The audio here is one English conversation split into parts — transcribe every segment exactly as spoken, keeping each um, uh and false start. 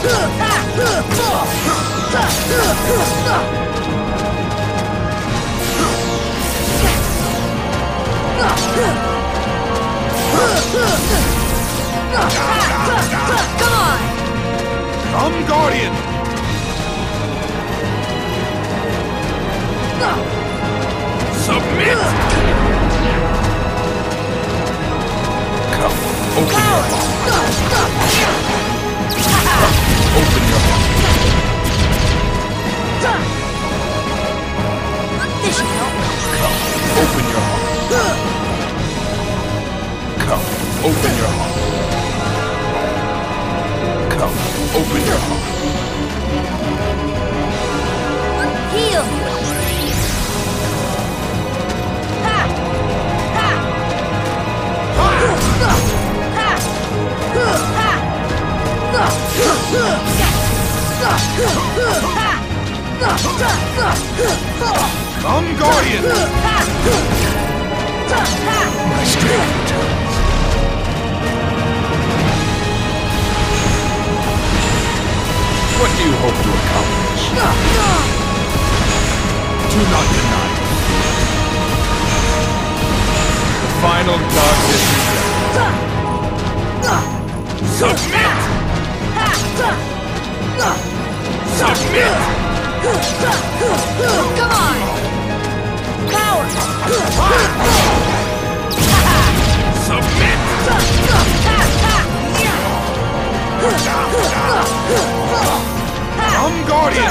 Come on! Come, Guardian! Submit! Come, open your heart. Open your heart. This should help. Come, open your heart. Come, open your heart. Come, open your heart. Heal! Ha! Ha! Ha! Come, Guardian! My strength returns. What do you hope to accomplish? Do not deny it. The final darkness is done. Submit! Submit! Come on! Coward! Submit! Come, Guardian!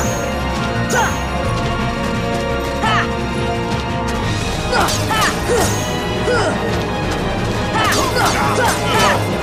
Ha!